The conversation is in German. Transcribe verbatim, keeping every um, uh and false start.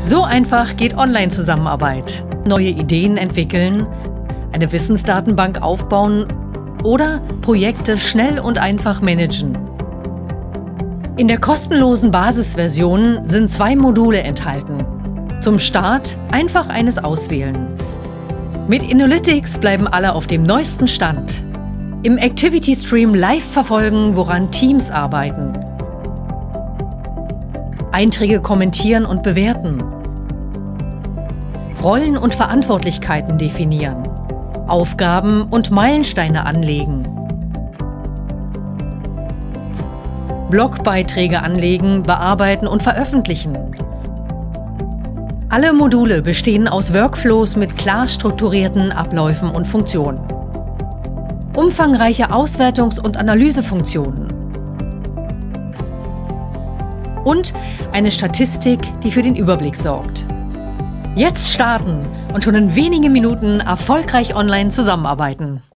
So einfach geht Online-Zusammenarbeit. Neue Ideen entwickeln, eine Wissensdatenbank aufbauen oder Projekte schnell und einfach managen. In der kostenlosen Basisversion sind zwei Module enthalten. Zum Start einfach eines auswählen. Mit Innolytics bleiben alle auf dem neuesten Stand. Im Activity Stream live verfolgen, woran Teams arbeiten. Einträge kommentieren und bewerten. Rollen und Verantwortlichkeiten definieren. Aufgaben und Meilensteine anlegen. Blogbeiträge anlegen, bearbeiten und veröffentlichen. Alle Module bestehen aus Workflows mit klar strukturierten Abläufen und Funktionen. Umfangreiche Auswertungs- und Analysefunktionen. Und eine Statistik, die für den Überblick sorgt. Jetzt starten und schon in wenigen Minuten erfolgreich online zusammenarbeiten.